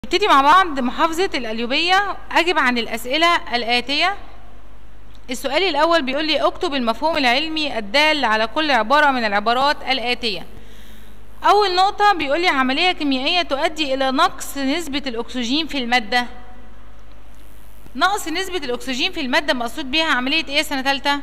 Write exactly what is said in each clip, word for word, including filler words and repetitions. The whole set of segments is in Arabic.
نبتدي مع بعض محافظة القليوبية. أجب عن الأسئلة الآتية. السؤال الأول بيقول لي اكتب المفهوم العلمي الدال على كل عبارة من العبارات الآتية. أول نقطة بيقول لي عملية كيميائية تؤدي إلى نقص نسبة الأكسجين في المادة. نقص نسبة الأكسجين في المادة مقصود بيها عملية إيه سنة تالتة؟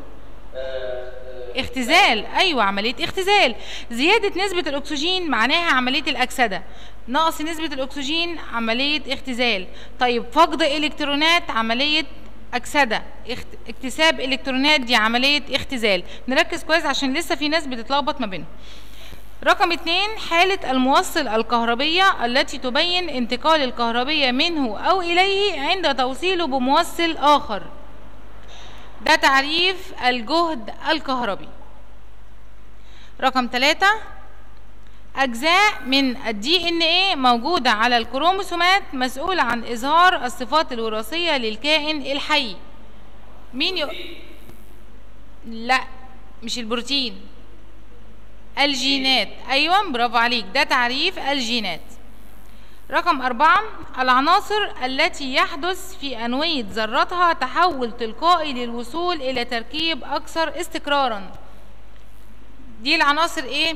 اختزال. أيوة، عملية اختزال. زيادة نسبة الأكسجين معناها عملية الأكسدة. نقص نسبة الأكسجين عملية اختزال. طيب فقد إلكترونات عملية أكسدة. اكتساب إلكترونات دي عملية اختزال. نركز كويس عشان لسه في ناس بتتلخبط ما بينهم. رقم اتنين حالة الموصل الكهربية التي تبين انتقال الكهربية منه أو إليه عند توصيله بموصل آخر. ده تعريف الجهد الكهربي. رقم ثلاثة أجزاء من الدي ان ايه موجودة على الكروموسومات مسؤولة عن إظهار الصفات الوراثية للكائن الحي. مين ي... لا مش البروتين، الجينات. أيوة برافو عليك، ده تعريف الجينات. رقم أربعة العناصر التي يحدث في أنوية ذرتها تحول تلقائي للوصول إلى تركيب أكثر استقرارا. دي العناصر إيه؟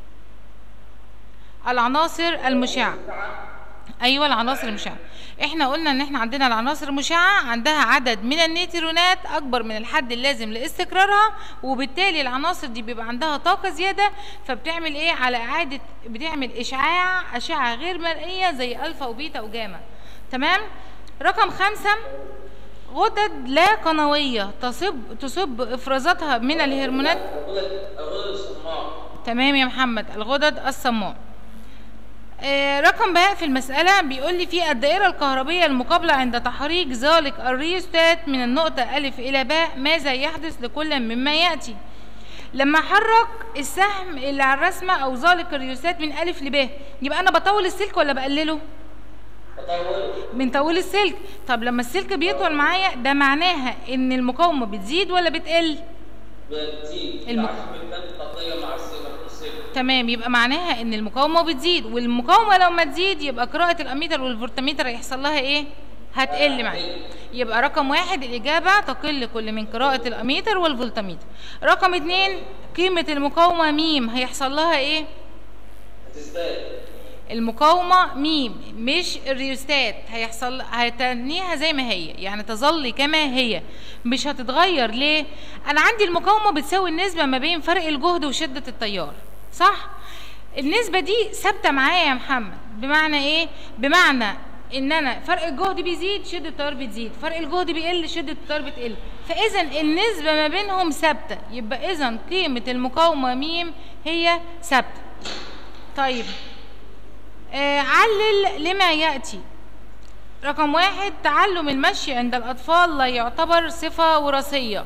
العناصر المشعة. أيوة العناصر المشعة. إحنا قلنا إن إحنا عندنا العناصر المشعة عندها عدد من النيوترونات أكبر من الحد اللازم لاستقرارها، وبالتالي العناصر دي بيبقى عندها طاقة زيادة، فبتعمل إيه على إعادة، بتعمل إشعاع أشعة غير مرئية زي ألفا وبيتا وجاما. تمام؟ رقم خمسة غدد لا قنوية تصب تصب إفرازاتها من الهرمونات. الغدد الصماء. تمام يا محمد، الغدد الصماء. آه رقم باء في المسألة بيقول لي في الدائرة الكهربية المقابلة عند تحريك ذلك الريوستات من النقطة ألف إلى باء ماذا يحدث لكل مما يأتي؟ لما أحرك السهم اللي على الرسمة أو ذلك الريوستات من ألف لباء يبقى أنا بطول السلك ولا بقلله؟ بطول. بنطول السلك. طب لما السلك بيطول معايا ده معناها إن المقاومة بتزيد ولا بتقل؟ بتزيد. الم... مع السلك. تمام، يبقى معناها ان المقاومه بتزيد، والمقاومه لو ما تزيد يبقى قراءه الاميتر والفولتميتر هيحصل لها ايه؟ هتقل معايا. يبقى رقم واحد الاجابه تقل كل من قراءه الاميتر والفولتميتر. رقم اتنين قيمه المقاومه ميم هيحصل لها ايه؟ هتزداد. المقاومه ميم مش الريوستات، هيحصل هتنيها زي ما هي، يعني تظل كما هي مش هتتغير. ليه؟ انا عندي المقاومه بتساوي النسبه ما بين فرق الجهد وشده التيار، صح؟ النسبة دي ثابتة معايا يا محمد. بمعنى ايه؟ بمعنى ان انا فرق الجهد بيزيد شدة التيار بتزيد، فرق الجهد بيقل شدة التيار بتقل، فاذا النسبة ما بينهم ثابتة، يبقى اذا قيمة المقاومة ميم هي ثابتة. طيب آه علل لما يأتي. رقم واحد تعلم المشي عند الأطفال لا يعتبر صفة وراثية.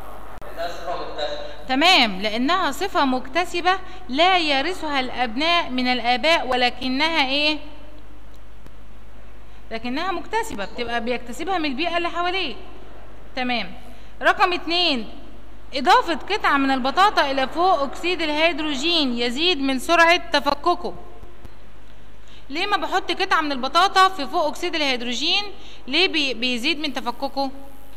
تمام، لأنها صفة مكتسبة لا يرثها الأبناء من الآباء، ولكنها إيه؟ لكنها مكتسبة، بتبقى بيكتسبها من البيئة اللي حواليه. تمام. رقم اتنين إضافة قطعة من البطاطا إلى فوق أكسيد الهيدروجين يزيد من سرعة تفككه. ليه ما بحط قطعة من البطاطا في فوق أكسيد الهيدروجين؟ ليه بي بيزيد من تفككه؟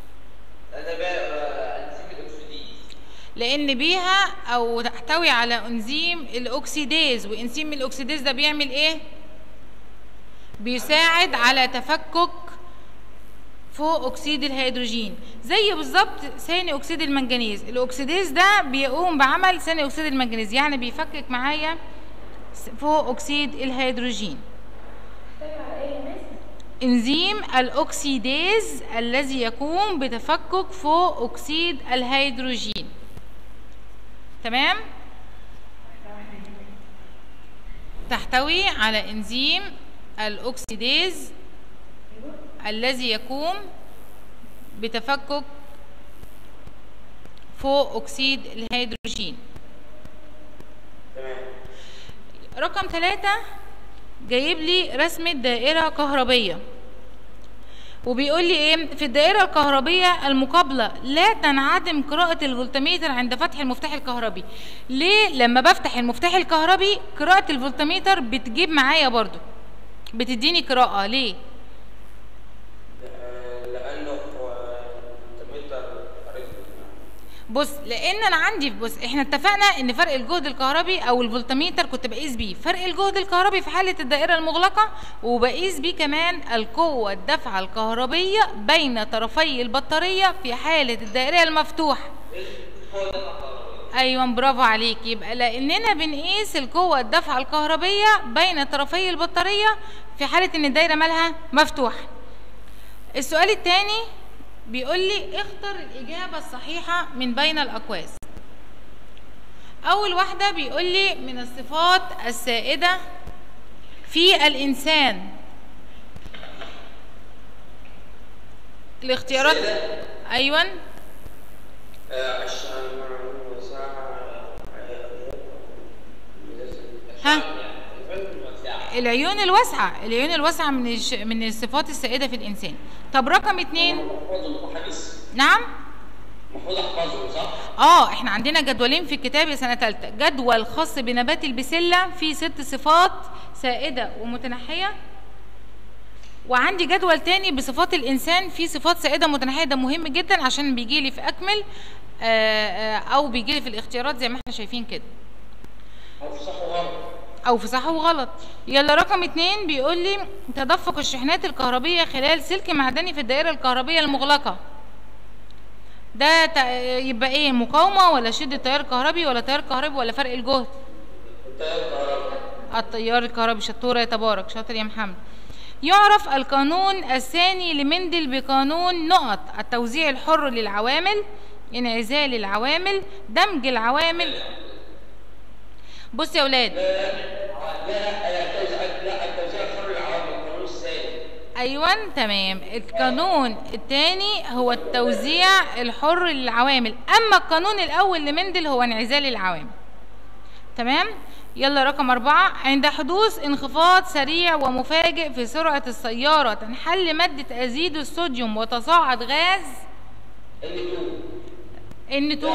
لان بيها او تحتوي على انزيم الاكسيديز، وانزيم الاكسيديز ده بيعمل ايه؟ بيساعد على تفكك فوق اكسيد الهيدروجين، زي بالظبط ثاني اكسيد المنجنيز. الاكسيديز ده بيقوم بعمل ثاني اكسيد المنجنيز، يعني بيفكك معايا فوق اكسيد الهيدروجين. انزيم الاكسيديز الذي يقوم بتفكك فوق اكسيد الهيدروجين. تمام؟ تحتوي على انزيم الاكسيديز الذي يقوم بتفكك فوق اكسيد الهيدروجين. تمام. رقم ثلاثة جايب لي رسمة دائرة كهربية، وبيقول لي ايه؟ في الدائره الكهربيه المقابله لا تنعدم قراءه الفولتميتر عند فتح المفتاح الكهربي. ليه؟ لما بفتح المفتاح الكهربي قراءه الفولتميتر بتجيب معايا برضو، بتديني قراءة ليه؟ لأنه فولتميتر قريب. بص، لان انا عندي، بص احنا اتفقنا ان فرق الجهد الكهربي او الفولتميتر كنت بقيس بيه فرق الجهد الكهربي في حاله الدائره المغلقه، وبقيس بيه كمان القوه الدافعه الكهربيه بين طرفي البطاريه في حاله الدائره المفتوحه. ايوه برافو عليك. يبقى لاننا بنقيس القوه الدافعه الكهربيه بين طرفي البطاريه في حاله ان الدايره مالها مفتوحه. السؤال الثاني بيقول لي اختر الإجابة الصحيحة من بين الأقواس. أول واحدة بيقول لي من الصفات السائدة في الإنسان. الاختيارات أيوة. ها، العيون الواسعة. العيون الواسعة من الش... من الصفات السائدة في الإنسان. طب رقم اتنين. نعم. المفروض احفظه صح؟ اه احنا عندنا جدولين في الكتاب يا سنة تالتة، جدول خاص بنبات البسلة فيه ست صفات سائدة ومتنحية، وعندي جدول تاني بصفات الإنسان فيه صفات سائدة متنحية. ده مهم جدا عشان بيجيلي في أكمل آآ آآ أو بيجيلي في الاختيارات زي ما احنا شايفين كده، أو في صح وغلط. او في صح وغلط. يلا رقم اتنين بيقول لي تدفق الشحنات الكهربية خلال سلك معدني في الدائرة الكهربية المغلقة. ده يبقى ايه؟ مقاومة ولا شدة تيار كهربي ولا تيار كهربي ولا فرق الجهد؟ التيار الكهربي. التيار الكهربي. شطورة يا تبارك، شاطر يا محمد. يعرف القانون الثاني لمندل بقانون نقط التوزيع الحر للعوامل، انعزال العوامل، دمج العوامل. بص يا ولاد، لا لا لا التوزيع الحر للعوامل القانون الثاني. ايوه تمام. القانون الثاني هو التوزيع الحر للعوامل، اما القانون الاول لمندل هو انعزال العوامل. تمام. يلا رقم أربعة. عند حدوث انخفاض سريع ومفاجئ في سرعة السيارة تنحل مادة أزيد الصوديوم وتصاعد غاز ان تو.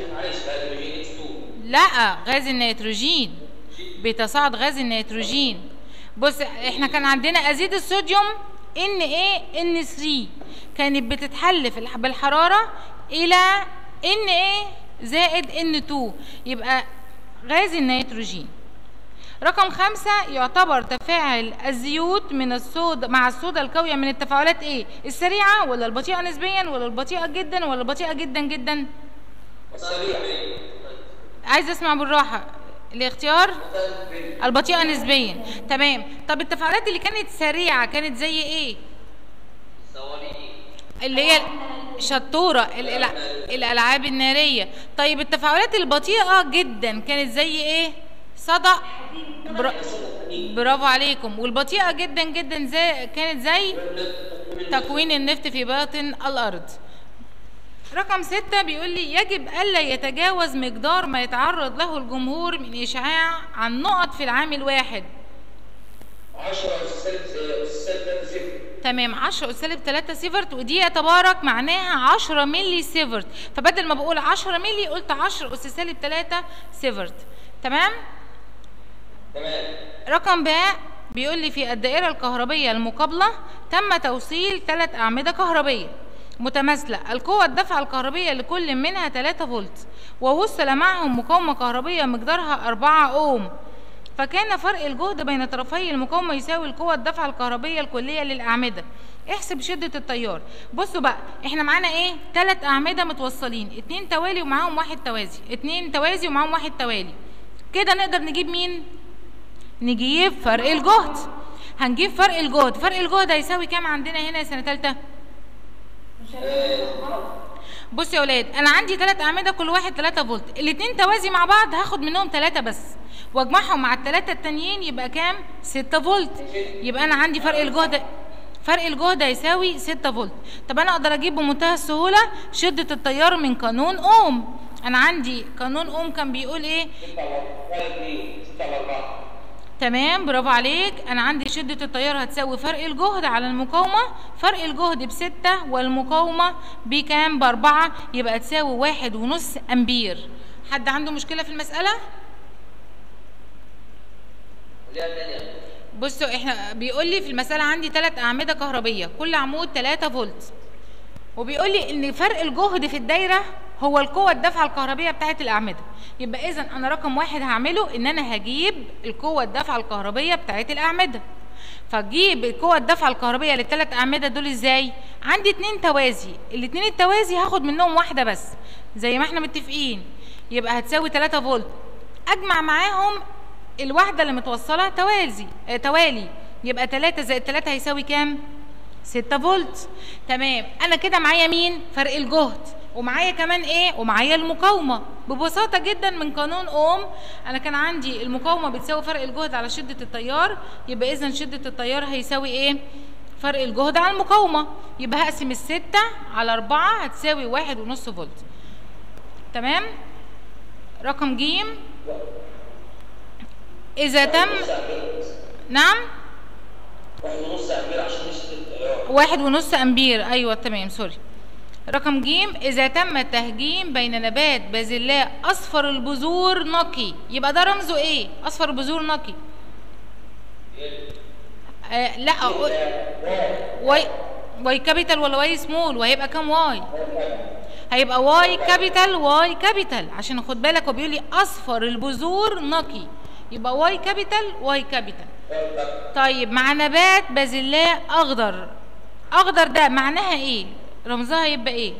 لا، غاز النيتروجين. بتصاعد غاز النيتروجين. بص احنا كان عندنا أزيد الصوديوم ان ايه ان ثلاثة كانت بتتحل بالحرارة الى ان ايه زائد ان اتنين، يبقى غاز النيتروجين. رقم خمسة. يعتبر تفاعل الزيوت من الصودا مع الصودا القوية من التفاعلات ايه؟ السريعة ولا البطيئة نسبيا ولا البطيئة جدا ولا البطيئة جدا جدا؟ السريعة. عايز اسمع بالراحة. الاختيار البطيئة نسبيا. تمام. طب التفاعلات اللي كانت سريعة كانت زي ايه؟ الصواريخ. اللي هي شطورة الألعاب النارية. طيب التفاعلات البطيئة جدا كانت زي ايه؟ صدأ. برا... برافو عليكم. والبطيئة جدا جدا زي كانت زي تكوين النفط في باطن الأرض. رقم ستة بيقول لي يجب ألا يتجاوز مقدار ما يتعرض له الجمهور من إشعاع عن نقط في العام الواحد. عشرة أس سالب ثلاثة سيفرت. تمام. عشرة أس سالب ثلاثة سيفرت، ودي يا تبارك معناها عشرة ملي سيفرت، فبدل ما بقول عشرة ملي قلت عشرة أس سالب ثلاثة سيفرت. تمام؟ تمام. رقم باء بيقول لي في الدائرة الكهربية المقابلة تم توصيل ثلاث أعمدة كهربية متماثلة، القوة الدفع الكهربية لكل منها ثلاثة فولت، ووصل معهم مقاومة كهربية مقدارها أربعة أوم، فكان فرق الجهد بين طرفي المقاومة يساوي القوة الدفع الكهربية الكلية للأعمدة. احسب شدة التيار. بصوا بقى، احنا معانا ايه؟ ثلاث أعمدة متوصلين، اتنين توالي ومعاهم واحد توازي، اتنين توازي ومعاهم واحد توالي. كده نقدر نجيب مين؟ نجيب فرق الجهد. هنجيب فرق الجهد. فرق الجهد هيساوي كام عندنا هنا يا سنة تالتة؟ بص يا ولاد، انا عندي ثلاث اعمده كل واحد ثلاثة فولت، الاثنين توازي مع بعض هاخد منهم ثلاثة بس واجمعهم مع الثلاثه التانيين يبقى كام؟ ستة فولت. يبقى انا عندي فرق الجهد فرق الجهد هيساوي ستة فولت. طب انا اقدر اجيب بمنتهى السهوله شده التيار من قانون اوم. انا عندي قانون اوم كان بيقول ايه؟ تمام، برافو عليك. انا عندي شدة التيار هتساوي فرق الجهد على المقاومة، فرق الجهد بستة والمقاومة بكام؟ باربعة، يبقى تساوي واحد ونص امبير. حد عنده مشكلة في المسألة؟ بصوا احنا بيقول لي في المساله عندي ثلاث اعمده كهربيه، كل عمود ثلاثة فولت، وبيقول لي ان فرق الجهد في الدايره هو القوه الدافعه الكهربيه بتاعه الاعمده. يبقى اذا انا رقم واحد هعمله ان انا هجيب القوه الدافعه الكهربيه بتاعه الاعمده. فجيب القوه الدافعه الكهربيه للثلاث اعمده دول ازاي؟ عندي اتنين توازي، الاتنين التوازي هاخد منهم واحده بس زي ما احنا متفقين، يبقى هتساوي ثلاثة فولت، اجمع معاهم الواحده اللي متوصله توازي اه توالي، يبقى ثلاثة زائد ثلاثة هيساوي كام؟ ستة فولت. تمام، انا كده معايا مين؟ فرق الجهد، ومعايا كمان ايه؟ ومعايا المقاومه. ببساطه جدا من قانون اوم انا كان عندي المقاومه بتساوي فرق الجهد على شده التيار، يبقى اذا شده التيار هيساوي ايه؟ فرق الجهد على المقاومه، يبقى هقسم الستة على أربعة هتساوي واحد ونص فولت. تمام. رقم ج، اذا تم نعم واحد ونص امبير عشان نشتري التيار. واحد ونص امبير، ايوه تمام سوري. رقم ج، اذا تم التهجين بين نبات بازلاء اصفر البذور نقي، يبقى ده رمزه ايه؟ اصفر البذور نقي. آه لا واي واي كابيتال ولا واي سمول؟ وهيبقى كام واي؟ هيبقى واي كابيتال واي كابيتال، عشان خد بالك هو بيقول لي اصفر البذور نقي، يبقى واي كابيتال واي كابيتال. طيب مع نبات بازلاء اخضر، اخضر ده معناها ايه؟ رمزها يبقى ايه؟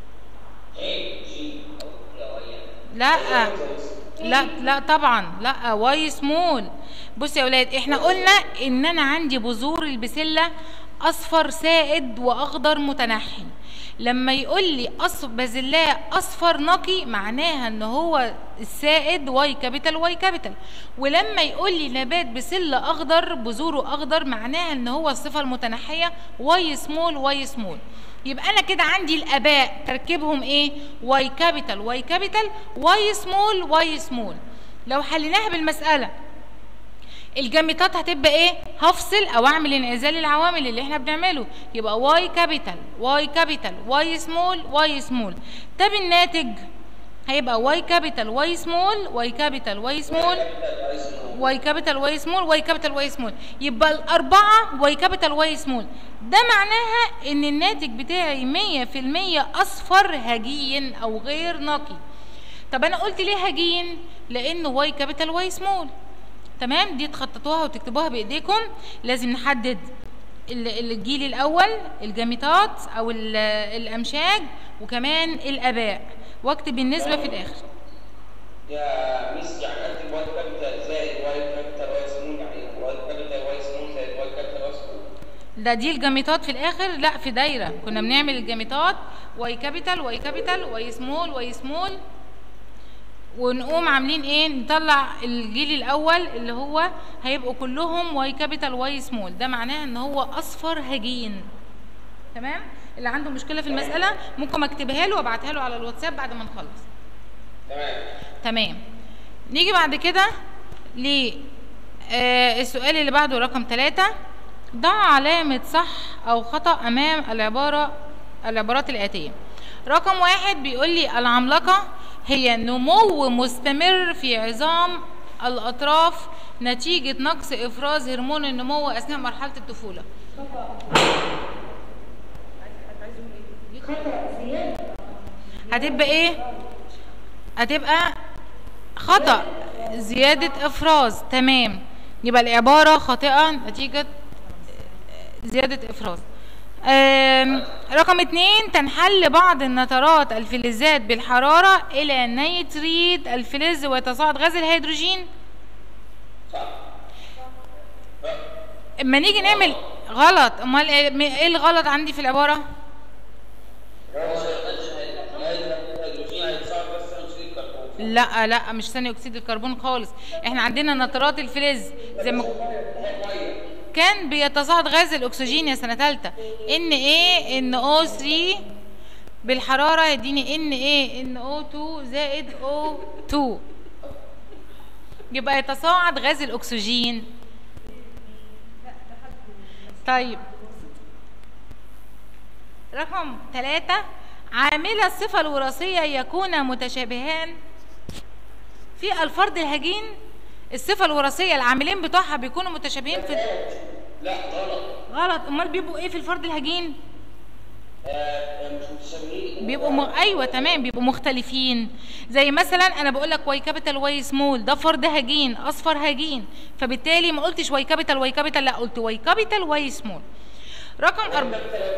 لا لا لا طبعا لا، واي سمول. بصوا يا اولاد احنا قلنا ان انا عندي بذور البسله اصفر سائد واخضر متنحي، لما يقول لي أصف بازلاء اصفر نقي معناها ان هو السائد واي كابيتال واي كابيتال، ولما يقول لي نبات بسله اخضر بذوره اخضر معناها ان هو الصفه المتنحيه واي سمول واي سمول. يبقى انا كده عندي الاباء تركيبهم ايه؟ واي كابيتال واي كابيتال واي سمول واي سمول. لو حليناها بالمساله الجاميتات هتبقى ايه؟ هفصل او اعمل انعزال العوامل اللي احنا بنعمله، يبقى واي كابيتال واي كابيتال واي سمول واي سمول. طب الناتج هيبقى واي كابيتال واي سمول واي كابيتال واي سمول واي كابيتال واي سمول واي كابيتال واي سمول، يبقى الاربعه واي كابيتال واي سمول. ده معناها ان الناتج بتاعي مية في المية اصفر هجين او غير نقي. طب انا قلت ليه هجين؟ لانه واي كابيتال واي سمول. تمام، دي تخططوها وتكتبوها بايديكم. لازم نحدد الجيل الاول الجاميتات او الامشاج وكمان الاباء، واكتب النسبه في الاخر. يا ميس يعني اكتب واي كابيتال زائد واي كابيتال واي سمول، يعني واي كابيتال واي سمول زائد واي كابيتال واي سمول. ده دي الجاميتات في الاخر، لا في دايره كنا بنعمل الجاميتات واي كابيتال واي كابيتال واي سمول واي سمول، ونقوم عاملين ايه؟ نطلع الجيل الاول اللي هو هيبقوا كلهم واي كابيتال واي سمول، ده معناه ان هو اصفر هجين. تمام؟ اللي عنده مشكله في المساله ممكن اكتبها له وابعتها له على الواتساب بعد ما نخلص. تمام تمام. نيجي بعد كده ل آه السؤال اللي بعده رقم ثلاثة. ضع علامه صح او خطا امام العباره العبارات الاتيه. رقم واحد بيقول لي العملاقه هي نمو مستمر في عظام الأطراف نتيجة نقص إفراز هرمون النمو أثناء مرحلة الطفولة. هتبقى إيه؟ هتبقى خطأ زيادة إفراز. تمام، يبقى العبارة خاطئة نتيجة زيادة إفراز. رقم اتنين، تنحل بعض النترات الفلزات بالحرارة إلى نيتريد الفلز ويتصاعد غاز الهيدروجين. اما نيجي نعمل غلط، امال ايه الغلط عندي في العبارة؟ لا لا مش ثاني اكسيد الكربون خالص، احنا عندنا نترات الفلز زي ما كان بيتصاعد غاز الاكسجين يا سنه ثالثه، ان ايه ان او ثلاثة بالحراره يديني ان ايه ان او اتنين زائد او اتنين، يبقى يتصاعد غاز الاكسجين. طيب رقم ثلاثة، عامل الصفه الوراثيه يكون متشابهان في الفرد الهجين. الصفه الوراثيه العاملين بتوعها بيكونوا متشابهين في. لا غلط. غلط. امال بيبقوا ايه في الفرد الهجين؟ آه مش متشابهين. بيبقوا م... ايوه تمام، بيبقوا مختلفين. زي مثلا انا بقول لك واي كابيتال واي سمول، ده فرد هجين اصفر هجين، فبالتالي ما قلتش واي كابيتال واي كابيتال، لا قلت واي كابيتال واي سمول. رقم أربعة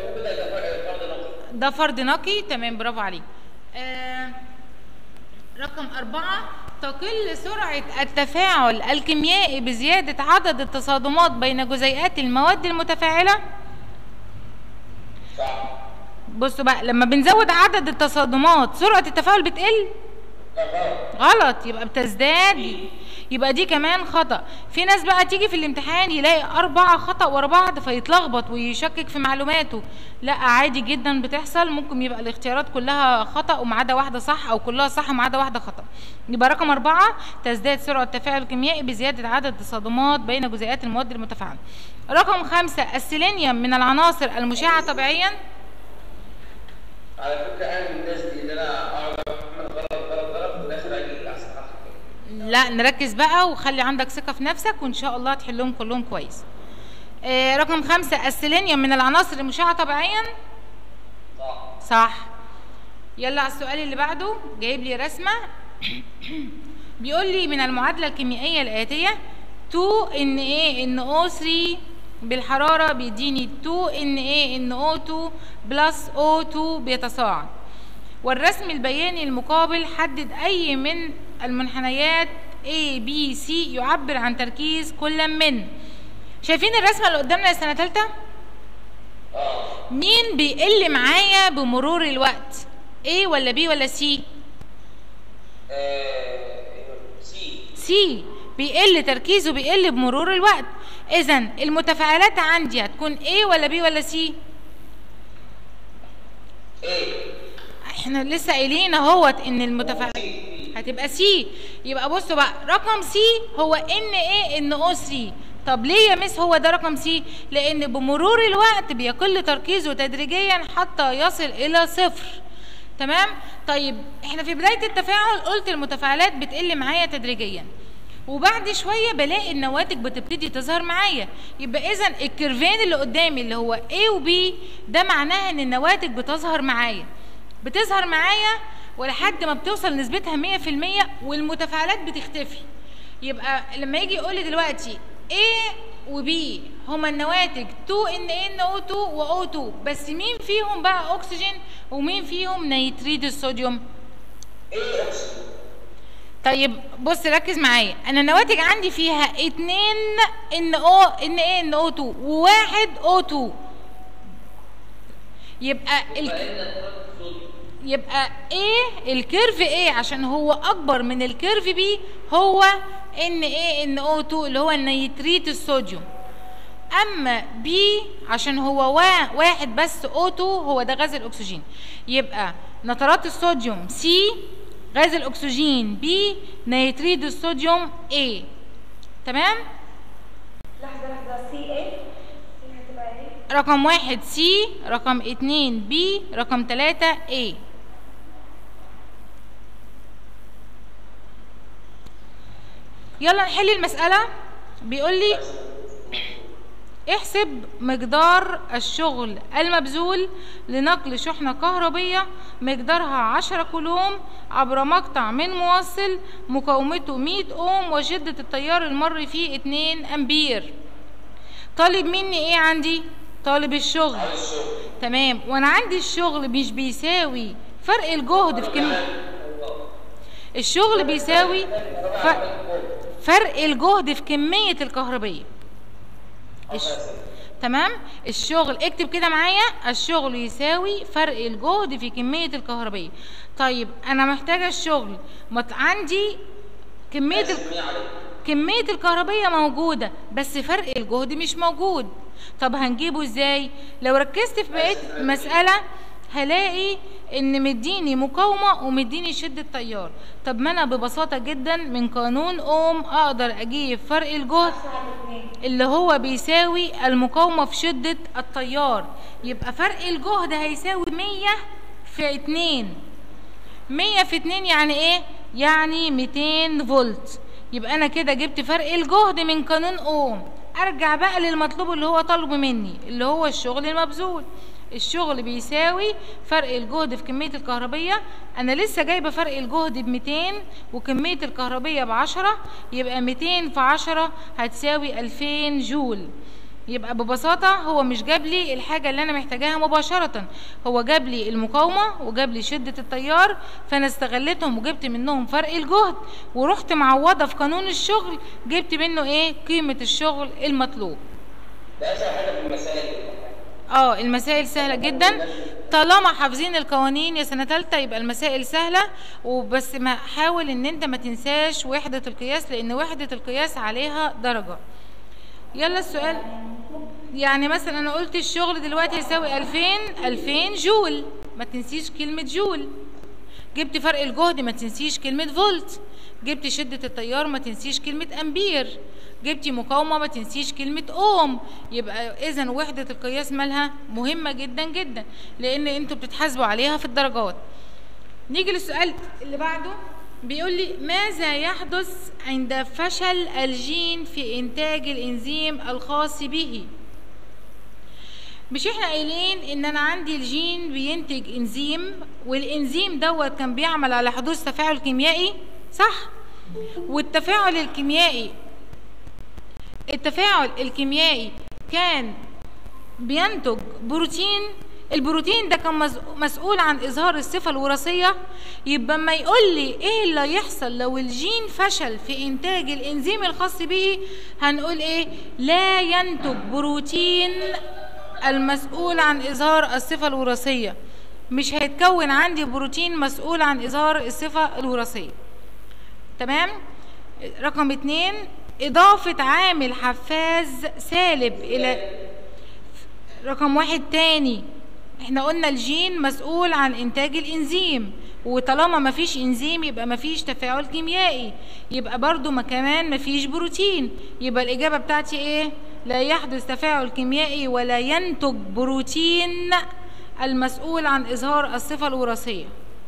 ده فرد نقي. تمام برافو عليك. آه رقم أربعة، تقل سرعة التفاعل الكيميائي بزيادة عدد التصادمات بين جزيئات المواد المتفاعلة. صح. بصوا بقى، لما بنزود عدد التصادمات سرعة التفاعل بتقل. غلط، يبقى بتزداد، يبقى دي كمان خطأ. في ناس بقى تيجي في الامتحان يلاقي أربعة خطأ ورا بعض فيتلخبط ويشكك في معلوماته. لا عادي جدا بتحصل، ممكن يبقى الاختيارات كلها خطأ وما عدا واحدة صح، أو كلها صح وما عدا واحدة خطأ. يبقى رقم أربعة، تزداد سرعة التفاعل الكيميائي بزيادة عدد التصادمات بين جزيئات المواد المتفاعلة. رقم خمسة، السيلينيوم من العناصر المشعة طبيعيا. على فكرة أنا من الناس دي اللي أنا أقعد أعمل غلط غلط غلط وفي الآخر أجي أحسن حاجة. لا نركز بقى وخلي عندك ثقة في نفسك وإن شاء الله تحلهم كلهم كويس. آه رقم خمسة، السيلينيوم من العناصر المشعة طبيعيا. صح. صح. يلا على السؤال اللي بعده، جايب لي رسمة بيقول لي من المعادلة الكيميائية الآتية تو إن إيه إن أو ثري بالحرارة بيديني تو إن إيه إن أو تو بلس أو تو بيتصاعد، والرسم البياني المقابل حدد أي من المنحنيات A B C يعبر عن تركيز كل من. شايفين الرسمة اللي قدامنا يا سنة تالتة؟ مين بيقل معايا بمرور الوقت؟ A ولا B ولا C؟ سي. C بيقل، تركيزه بيقل بمرور الوقت. إذا المتفاعلات عندي هتكون A ولا B ولا C؟ A. احنا لسه قايلين اهوت ان المتفاعلات هتبقى سي. يبقى بصوا بقى، رقم سي هو ان ايه ان او ثري. طب ليه يا مس هو ده رقم سي؟ لان بمرور الوقت بيقل تركيزه تدريجيا حتى يصل الى صفر. تمام. طيب احنا في بدايه التفاعل قلت المتفاعلات بتقل معايا تدريجيا، وبعد شويه بلاقي النواتج بتبتدي تظهر معايا. يبقى اذا الكيرفين اللي قدامي اللي هو A و B ده معناها ان النواتج بتظهر معايا بتظهر معايا ولحد ما بتوصل نسبتها مية في المية والمتفاعلات بتختفي. يبقى لما يجي يقول لي دلوقتي A و B هما النواتج تو إن إن أو تو و أو تو، بس مين فيهم بقى أكسجين ومين فيهم نيتريد الصوديوم؟ A أكسجين. طيب بص ركز معايا، أنا النواتج عندي فيها اتنين إن أو إن إيه إن أو تو وواحد أو تو. يبقى ال... يبقى A الكيرف A عشان هو أكبر من الكيرف B هو إن إيه إن أو تو اللي هو النيتريت الصوديوم. أما B عشان هو واحد بس أو تو هو ده غاز الأكسجين. يبقى نترات الصوديوم C، غاز الأكسجين B، نيتريت الصوديوم A. تمام؟ لحظة لحظة سي ايه؟ سي هتبقى ايه؟ رقم واحد C، رقم اتنين B، رقم تلاتة A. يلا نحل المسألة. بيقول لي احسب مقدار الشغل المبذول لنقل شحنة كهربية مقدارها عشرة كولوم عبر مقطع من موصل مقاومته مية اوم وشدة التيار المر فيه اتنين امبير. طالب مني ايه عندي؟ طالب الشغل. تمام. وانا عندي الشغل مش بيساوي فرق الجهد في كمية الشغل، بيساوي فرق الجهد في كمية الكهربية. الش... تمام. الشغل اكتب كده معايا، الشغل يساوي فرق الجهد في كمية الكهربية. طيب انا محتاجة الشغل، مت... عندي كمية ال... كمية الكهربية موجودة بس فرق الجهد مش موجود. طب هنجيبه ازاي؟ لو ركزت في بقية المسألة هلاقي ان مديني مقاومة ومديني شدة تيار. طب ما انا ببساطة جدا من قانون اوم اقدر اجيب فرق الجهد اللي هو بيساوي المقاومة في شدة التيار. يبقى فرق الجهد هيساوي مية في اتنين. مية في اتنين يعني ايه؟ يعني ميتين فولت. يبقى انا كده جبت فرق الجهد من قانون اوم. ارجع بقى للمطلوب اللي هو طالبه مني اللي هو الشغل المبذول. الشغل بيساوي فرق الجهد في كمية الكهربية. انا لسه جايبة فرق الجهد بميتين وكمية الكهربية بعشرة، يبقى ميتين في عشرة هتساوي الفين جول. يبقى ببساطة هو مش جاب لي الحاجة اللي انا محتاجاها مباشرة، هو جاب لي المقاومة وجاب لي شدة التيار، فانا استغلتهم وجبت منهم فرق الجهد ورحت معوضة في قانون الشغل جبت منه ايه؟ قيمة الشغل المطلوب. ده اسهل حاجة في المسائل. اه المسائل سهلة جدا طالما حافظين القوانين يا سنة تالتة، يبقى المسائل سهلة. وبس ما حاول ان انت ما تنساش وحدة القياس، لان وحدة القياس عليها درجة. يلا السؤال. يعني مثلا انا قلت الشغل دلوقتي يساوي الفين الفين جول، ما تنسيش كلمة جول. جبت فرق الجهد ما تنسيش كلمة فولت. جبت شدة التيار ما تنسيش كلمة امبير. جبتي مقاومة ما تنسيش كلمة اوم. يبقى اذا وحدة القياس مالها مهمة جدا جدا، لان انتوا بتتحاسبوا عليها في الدرجات. نيجي للسؤال اللي بعده. بيقول لي ماذا يحدث عند فشل الجين في انتاج الانزيم الخاص به؟ مش احنا قايلين ان انا عندي الجين بينتج انزيم، والانزيم دوت كان بيعمل على حدوث تفاعل كيميائي، صح؟ والتفاعل الكيميائي التفاعل الكيميائي كان بينتج بروتين. البروتين ده كان مسؤول عن اظهار الصفة الوراثية. يبقى اما يقول لي ايه اللي هيحصل لو الجين فشل في انتاج الانزيم الخاص به، هنقول ايه؟ لا ينتج بروتين المسؤول عن اظهار الصفة الوراثية. مش هيتكون عندي بروتين مسؤول عن اظهار الصفة الوراثية. تمام. رقم اتنين، اضافة عامل حفاز سالب الى رقم واحد تاني. احنا قلنا الجين مسؤول عن انتاج الانزيم، وطالما مفيش انزيم يبقى مفيش تفاعل كيميائي، يبقى برضو ما كمان مفيش بروتين. يبقى الاجابة بتاعتي ايه؟ لا يحدث تفاعل كيميائي ولا ينتج بروتين المسؤول عن اظهار الصفة الوراثية.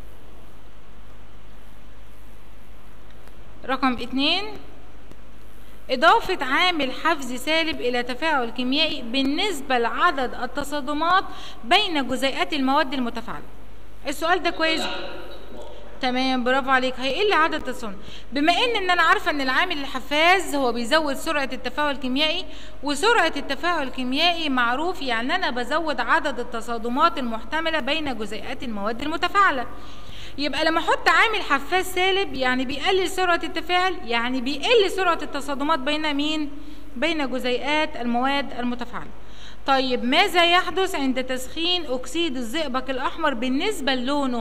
رقم اتنين، إضافة عامل حفز سالب إلى تفاعل كيميائي بالنسبة لعدد التصادمات بين جزيئات المواد المتفاعلة. السؤال ده كويس. تمام، برافو عليك. هيقل عدد التصادم. بما ان ان انا عارفه ان العامل الحفاز هو بيزود سرعه التفاعل الكيميائي، وسرعه التفاعل الكيميائي معروف يعني انا بزود عدد التصادمات المحتمله بين جزيئات المواد المتفاعله. يبقى لما احط عامل حفاز سالب يعني بيقلل سرعه التفاعل، يعني بيقل سرعه التصادمات بين مين؟ بين جزيئات المواد المتفاعله. طيب ماذا يحدث عند تسخين اكسيد الزئبق الاحمر بالنسبه للونه؟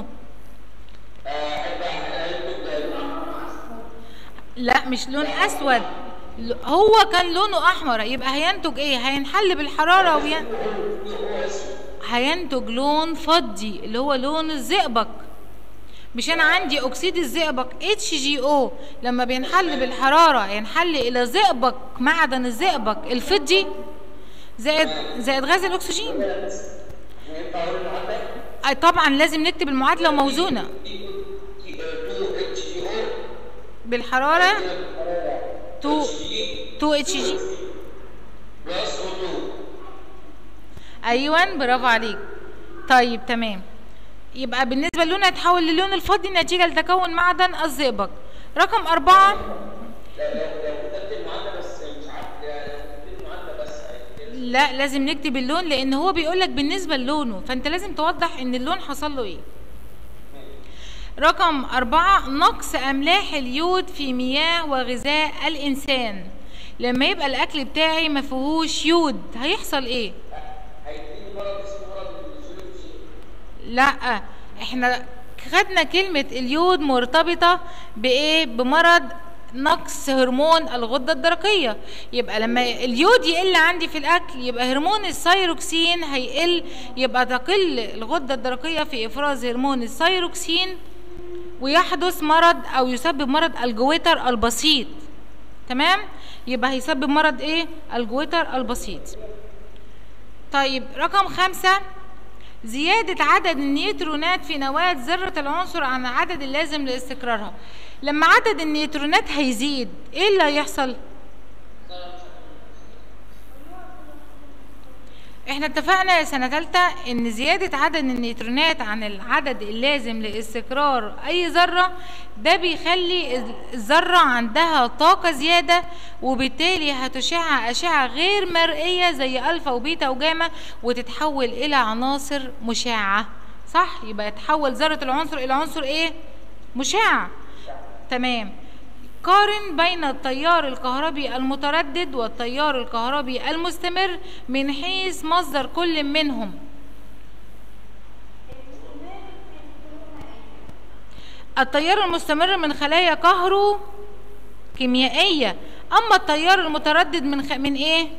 لا مش لون اسود، هو كان لونه احمر، يبقى هينتج ايه؟ هينحل بالحراره وين... هينتج لون فضي اللي هو لون الزئبق. مش انا عندي اكسيد الزئبق اتش جي او لما بينحل بالحراره ينحل الى زئبق، معدن الزئبق الفضي زائد زائد غاز الاكسجين. طبعا لازم نكتب المعادله موزونه بالحراره اتنين اتش جي. ايوه برافو عليك. طيب تمام، يبقى بالنسبه للون هيتحول للون الفضي نتيجه لتكون معدن الزئبق. رقم أربعة، لا لازم نكتب اللون لان هو بيقول لك بالنسبه للونه، فانت لازم توضح ان اللون حصل له ايه. رقم أربعة، نقص أملاح اليود في مياه وغذاء الإنسان. لما يبقى الأكل بتاعي ما فيهوش يود هيحصل إيه؟ هيديني مرض اسمه مرض الجلوكوز. لا إحنا خدنا كلمة اليود مرتبطة بإيه؟ بمرض نقص هرمون الغدة الدرقية. يبقى لما اليود يقل عندي في الأكل يبقى هرمون الثيروكسين هيقل، يبقى تقل الغدة الدرقية في إفراز هرمون الثيروكسين ويحدث مرض او يسبب مرض الجويتر البسيط. تمام، يبقى هيسبب مرض ايه؟ الجويتر البسيط. طيب رقم خمسة، زيادة عدد النيوترونات في نواة ذرة العنصر عن العدد اللازم لاستقرارها. لما عدد النيوترونات هيزيد ايه اللي هيحصل؟ احنا اتفقنا يا سنة تالتة ان زيادة عدد النيوترونات عن العدد اللازم لاستقرار اي ذرة ده بيخلي الذرة عندها طاقة زيادة، وبالتالي هتشع اشعة غير مرئية زي الفا وبيتا وجاما وتتحول الى عناصر مشعة. صح؟ يبقى يتحول ذرة العنصر الى عنصر ايه؟ مشع. تمام. قارن بين التيار الكهربي المتردد والتيار الكهربي المستمر من حيث مصدر كل منهم. التيار المستمر من خلايا كهروكيميائية، أما التيار المتردد من خ... من إيه؟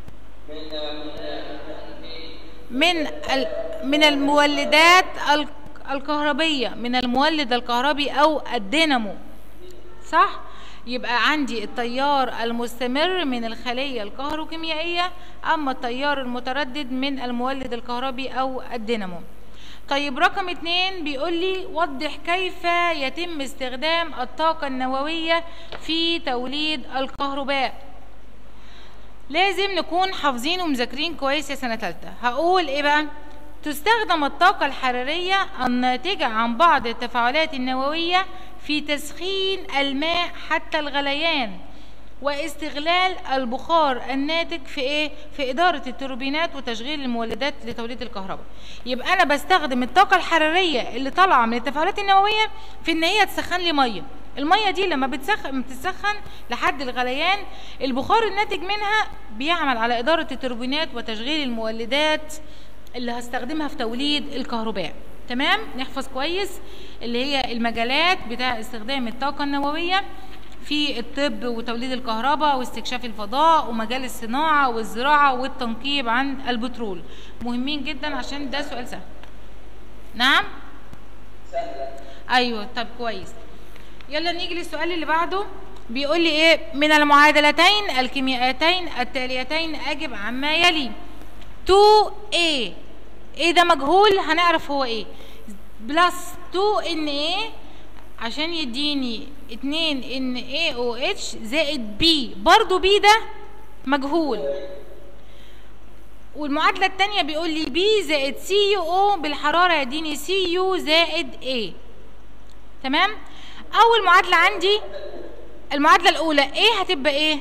من ال... من المولدات الكهربية، من المولد الكهربي أو الدينامو. صح؟ يبقى عندي التيار المستمر من الخلية الكهروكيميائية، أما التيار المتردد من المولد الكهربي أو الدينامو. طيب رقم اتنين بيقول لي وضح كيف يتم استخدام الطاقة النووية في توليد الكهرباء. لازم نكون حافظين ومذاكرين كويس يا سنة تالتة. هقول ايه بقى؟ تستخدم الطاقة الحرارية الناتجة عن بعض التفاعلات النووية في تسخين الماء حتى الغليان، واستغلال البخار الناتج في ايه؟ في إدارة التوربينات وتشغيل المولدات لتوليد الكهرباء. يبقى أنا بستخدم الطاقة الحرارية اللي طالعة من التفاعلات النووية في إن هي تسخن لي مية. المية دي لما بتسخن بتسخن لحد الغليان، البخار الناتج منها بيعمل على إدارة التوربينات وتشغيل المولدات اللي هستخدمها في توليد الكهرباء. تمام؟ نحفظ كويس اللي هي المجالات بتاع استخدام الطاقة النووية في الطب وتوليد الكهرباء واستكشاف الفضاء ومجال الصناعة والزراعة والتنقيب عن البترول. مهمين جدا عشان ده سؤال سهل. نعم؟ سهلة. ايوه. طب كويس. يلا نيجي للسؤال اللي بعده. بيقول لي ايه؟ من المعادلتين الكيميائيتين التاليتين اجب عما يلي. تو ايه ايه ده مجهول، هنعرف هو ايه. بلس تو ان ايه عشان يديني اتنين ان ايه او اتش زائد بي، برضو بي ده مجهول. والمعادلة التانية بيقول لي بي زائد سي يو او بالحرارة يديني سي يو زائد ايه. تمام؟ اول معادلة عندي المعادلة الاولى ايه هتبقى ايه؟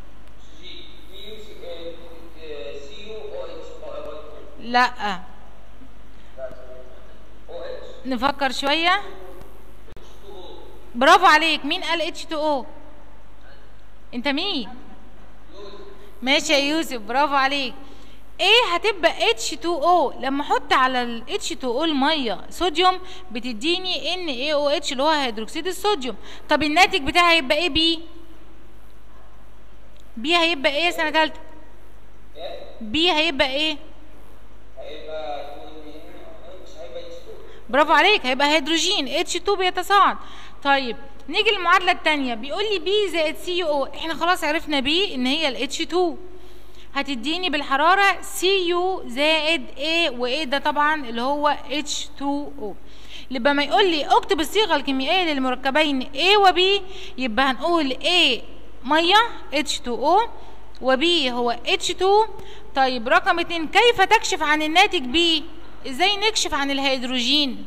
لا، نفكر شوية. برافو عليك. مين قال اتش تو او؟ انت مين؟ ماشي يا يوسف، برافو عليك. ايه هتبقى اتش تو او لما احط على ال اتش تو او الميه صوديوم بتديني ان اي او اتش اللي هو هيدروكسيد الصوديوم. طب الناتج بتاعها هيبقى ايه؟ بي. بي هيبقى ايه يا سنه ثالثه؟ بي هيبقى ايه؟ هيبقى برافو عليك، هيبقى هيدروجين اتش تو بيتصاعد. طيب نيجي للمعادله الثانيه. بيقول لي بي زائد سي او. احنا خلاص عرفنا بي ان هي الاتش تو هتديني بالحراره سي يو زائد ايه، وايه ده طبعا اللي هو اتش تو او. يبقى ما يقول لي اكتب الصيغه الكيميائيه للمركبين A و B، يبقى هنقول A ميه اتش تو او و B هو اتش تو. طيب رقم اتنين، كيف تكشف عن الناتج B؟ ازاي نكشف عن الهيدروجين؟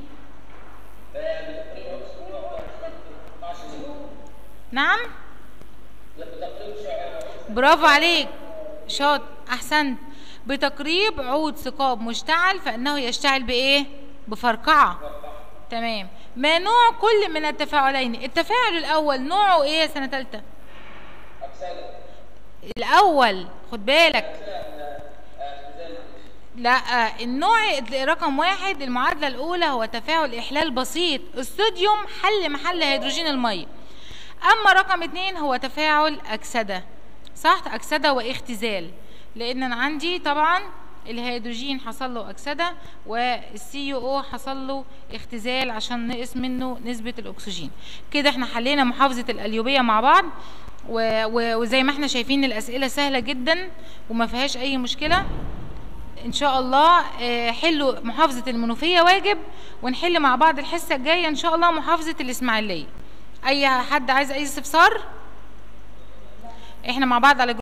نعم؟ برافو عليك، شاطر، احسنت. بتقريب عود ثقاب مشتعل فانه يشتعل بايه؟ بفرقعه. تمام. ما نوع كل من التفاعلين؟ التفاعل الاول نوعه ايه يا سنه ثالثه؟ الاول خد بالك. لا، النوع رقم واحد المعادله الاولى هو تفاعل احلال بسيط، الصوديوم حل محل هيدروجين الميه. اما رقم اتنين هو تفاعل اكسده. صح؟ اكسده واختزال، لان انا عندي طبعا الهيدروجين حصل له اكسده والسي او حصل له اختزال عشان نقص منه نسبه الاكسجين. كده احنا حلينا محافظه القليوبيه مع بعض، وزي ما احنا شايفين الاسئله سهله جدا وما فيهاش اي مشكله. ان شاء الله حلوا محافظه المنوفيه واجب، ونحل مع بعض الحصه الجايه ان شاء الله محافظه الاسماعيليه. اي حد عايز اي استفسار؟ احنا مع بعض على